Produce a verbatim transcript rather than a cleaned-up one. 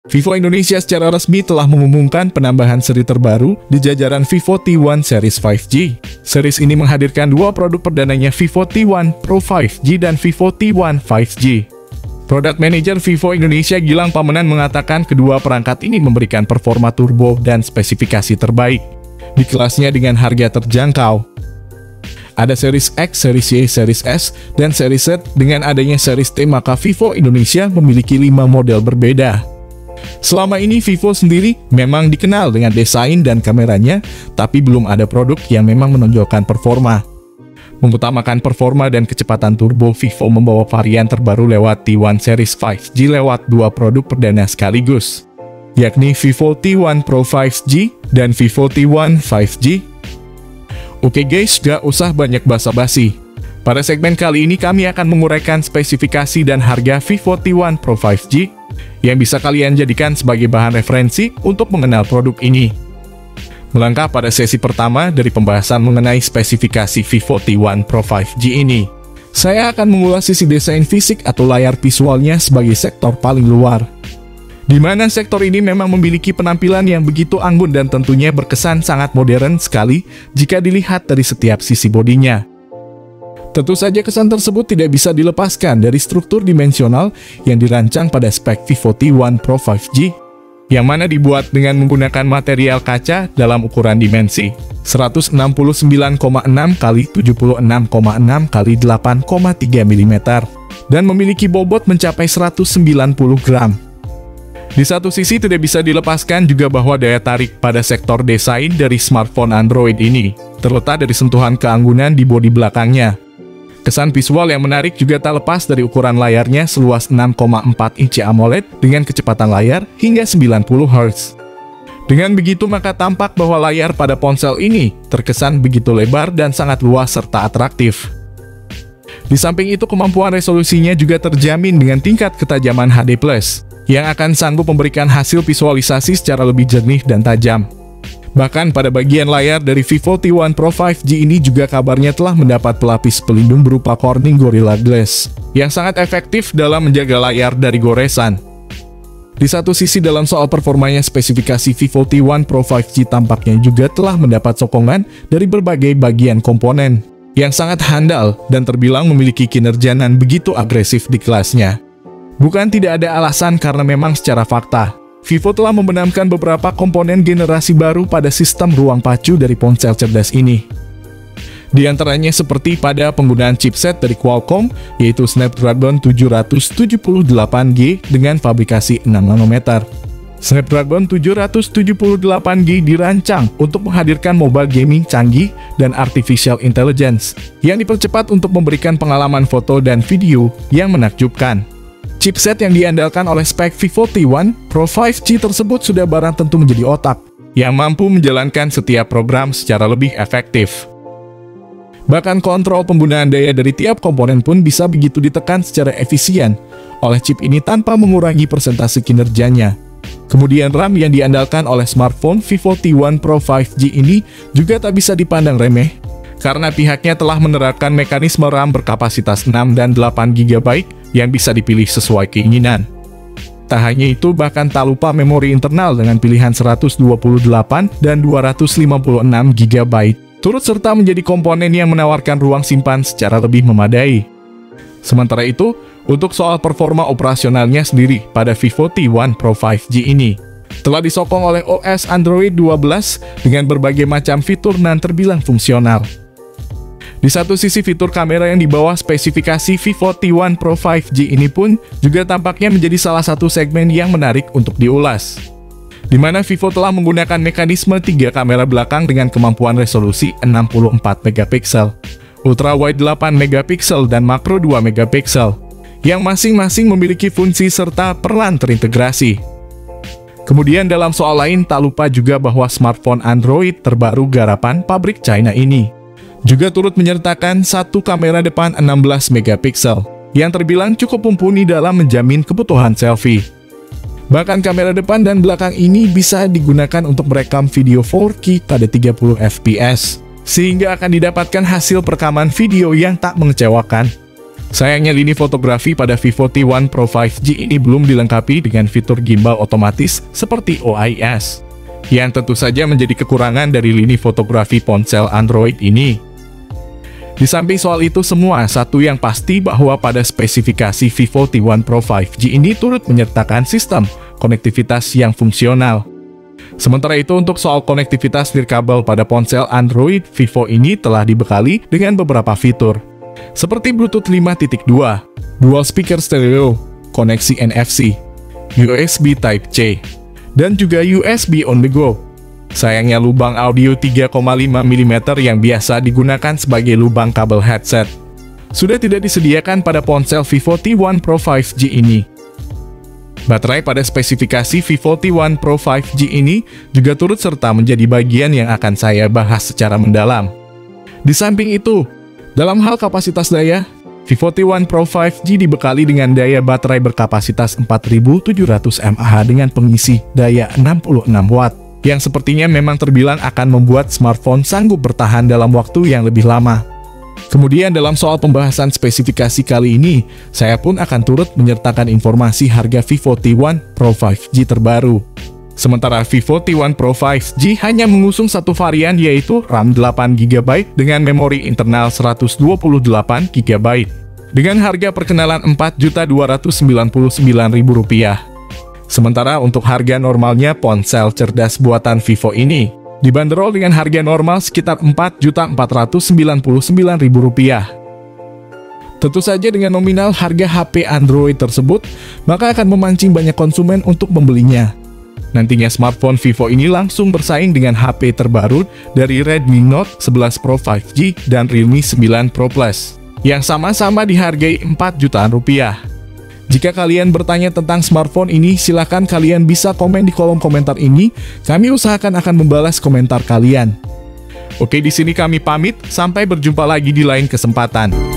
Vivo Indonesia secara resmi telah mengumumkan penambahan seri terbaru di jajaran Vivo T satu Series lima G. Series ini menghadirkan dua produk perdananya, Vivo T satu Pro lima G dan Vivo T satu lima G. Product Manager Vivo Indonesia Gilang Pamenan mengatakan kedua perangkat ini memberikan performa turbo dan spesifikasi terbaik di kelasnya dengan harga terjangkau. Ada Series X, Series Y, Series S, dan Series Z. Dengan adanya Series T, maka Vivo Indonesia memiliki lima model berbeda. Selama ini Vivo sendiri memang dikenal dengan desain dan kameranya, tapi belum ada produk yang memang menonjolkan performa. Mengutamakan performa dan kecepatan turbo, Vivo membawa varian terbaru lewat T satu Series lima G lewat dua produk perdana sekaligus, yakni Vivo T satu Pro lima G dan Vivo T satu lima G. Oke guys, gak usah banyak basa-basi. Pada segmen kali ini kami akan menguraikan spesifikasi dan harga Vivo T satu Pro lima G yang bisa kalian jadikan sebagai bahan referensi untuk mengenal produk ini. Melangkah pada sesi pertama dari pembahasan mengenai spesifikasi Vivo T satu Pro lima G ini, saya akan mengulas sisi desain fisik atau layar visualnya sebagai sektor paling luar, di mana sektor ini memang memiliki penampilan yang begitu anggun dan tentunya berkesan sangat modern sekali jika dilihat dari setiap sisi bodinya. Tentu saja kesan tersebut tidak bisa dilepaskan dari struktur dimensional yang dirancang pada spek Vivo T satu Pro lima G, yang mana dibuat dengan menggunakan material kaca dalam ukuran dimensi seratus enam puluh sembilan koma enam kali tujuh puluh enam koma enam kali delapan koma tiga milimeter dan memiliki bobot mencapai seratus sembilan puluh gram. Di satu sisi tidak bisa dilepaskan juga bahwa daya tarik pada sektor desain dari smartphone Android ini terletak dari sentuhan keanggunan di bodi belakangnya. Kesan visual yang menarik juga tak lepas dari ukuran layarnya seluas enam koma empat inci AMOLED dengan kecepatan layar hingga sembilan puluh hertz. Dengan begitu maka tampak bahwa layar pada ponsel ini terkesan begitu lebar dan sangat luas serta atraktif. Di samping itu kemampuan resolusinya juga terjamin dengan tingkat ketajaman H D plus, yang akan sanggup memberikan hasil visualisasi secara lebih jernih dan tajam. Bahkan pada bagian layar dari Vivo T satu Pro lima G ini juga kabarnya telah mendapat pelapis pelindung berupa Corning Gorilla Glass, yang sangat efektif dalam menjaga layar dari goresan. Di satu sisi dalam soal performanya, spesifikasi Vivo T satu Pro lima G tampaknya juga telah mendapat sokongan dari berbagai bagian komponen, yang sangat handal dan terbilang memiliki kinerja nan begitu agresif di kelasnya. Bukan tidak ada alasan karena memang secara fakta, Vivo telah membenamkan beberapa komponen generasi baru pada sistem ruang pacu dari ponsel cerdas ini. Di antaranya seperti pada penggunaan chipset dari Qualcomm, yaitu Snapdragon tujuh ratus tujuh puluh delapan G dengan fabrikasi enam nanometer. Snapdragon tujuh ratus tujuh puluh delapan G dirancang untuk menghadirkan mobile gaming canggih dan artificial intelligence yang dipercepat untuk memberikan pengalaman foto dan video yang menakjubkan. Chipset yang diandalkan oleh spek Vivo T satu Pro lima G tersebut sudah barang tentu menjadi otak yang mampu menjalankan setiap program secara lebih efektif. Bahkan kontrol penggunaan daya dari tiap komponen pun bisa begitu ditekan secara efisien oleh chip ini tanpa mengurangi persentase kinerjanya. Kemudian RAM yang diandalkan oleh smartphone Vivo T satu Pro lima G ini juga tak bisa dipandang remeh, karena pihaknya telah menerapkan mekanisme RAM berkapasitas enam dan delapan giga byte yang bisa dipilih sesuai keinginan. Tak hanya itu, bahkan tak lupa memori internal dengan pilihan seratus dua puluh delapan dan dua ratus lima puluh enam giga byte, turut serta menjadi komponen yang menawarkan ruang simpan secara lebih memadai. Sementara itu, untuk soal performa operasionalnya sendiri pada Vivo T satu Pro lima G ini, telah disokong oleh O S Android dua belas dengan berbagai macam fitur nan terbilang fungsional. Di satu sisi, fitur kamera yang di bawah spesifikasi Vivo T satu Pro lima G ini pun juga tampaknya menjadi salah satu segmen yang menarik untuk diulas, di mana Vivo telah menggunakan mekanisme tiga kamera belakang dengan kemampuan resolusi enam puluh empat megapiksel, ultra wide delapan megapiksel, dan makro dua megapiksel, yang masing-masing memiliki fungsi serta peran terintegrasi. Kemudian dalam soal lain, tak lupa juga bahwa smartphone Android terbaru garapan pabrik China ini juga turut menyertakan satu kamera depan enam belas megapiksel, yang terbilang cukup mumpuni dalam menjamin kebutuhan selfie. Bahkan kamera depan dan belakang ini bisa digunakan untuk merekam video empat K pada tiga puluh F P S, sehingga akan didapatkan hasil perekaman video yang tak mengecewakan. Sayangnya lini fotografi pada Vivo T satu Pro lima G ini belum dilengkapi dengan fitur gimbal otomatis seperti O I S, yang tentu saja menjadi kekurangan dari lini fotografi ponsel Android ini. Di samping soal itu semua, satu yang pasti bahwa pada spesifikasi Vivo T satu Pro lima G ini turut menyertakan sistem konektivitas yang fungsional. Sementara itu untuk soal konektivitas nirkabel pada ponsel Android, Vivo ini telah dibekali dengan beberapa fitur, seperti Bluetooth lima titik dua, dual speaker stereo, koneksi N F C, U S B Type-C, dan juga U S B on the go. Sayangnya lubang audio tiga koma lima milimeter yang biasa digunakan sebagai lubang kabel headset sudah tidak disediakan pada ponsel Vivo T satu Pro lima G ini. Baterai pada spesifikasi Vivo T satu Pro lima G ini juga turut serta menjadi bagian yang akan saya bahas secara mendalam. Di samping itu, dalam hal kapasitas daya, Vivo T satu Pro lima G dibekali dengan daya baterai berkapasitas empat ribu tujuh ratus mAh dengan pengisi daya enam puluh enam watt, yang sepertinya memang terbilang akan membuat smartphone sanggup bertahan dalam waktu yang lebih lama. Kemudian dalam soal pembahasan spesifikasi kali ini, saya pun akan turut menyertakan informasi harga Vivo T satu Pro lima G terbaru. Sementara Vivo T satu Pro lima G hanya mengusung satu varian, yaitu RAM delapan giga byte dengan memori internal seratus dua puluh delapan giga byte, dengan harga perkenalan empat juta dua ratus sembilan puluh sembilan ribu rupiah. Sementara untuk harga normalnya ponsel cerdas buatan Vivo ini dibanderol dengan harga normal sekitar empat juta empat ratus sembilan puluh sembilan ribu rupiah. Tentu saja dengan nominal harga H P Android tersebut, maka akan memancing banyak konsumen untuk membelinya. Nantinya smartphone Vivo ini langsung bersaing dengan H P terbaru dari Redmi Note sebelas Pro lima G dan Realme sembilan Pro Plus, yang sama-sama dihargai empat jutaan rupiah. Jika kalian bertanya tentang smartphone ini, silahkan kalian bisa komen di kolom komentar ini. Kami usahakan akan membalas komentar kalian. Oke, di sini kami pamit. Sampai berjumpa lagi di lain kesempatan.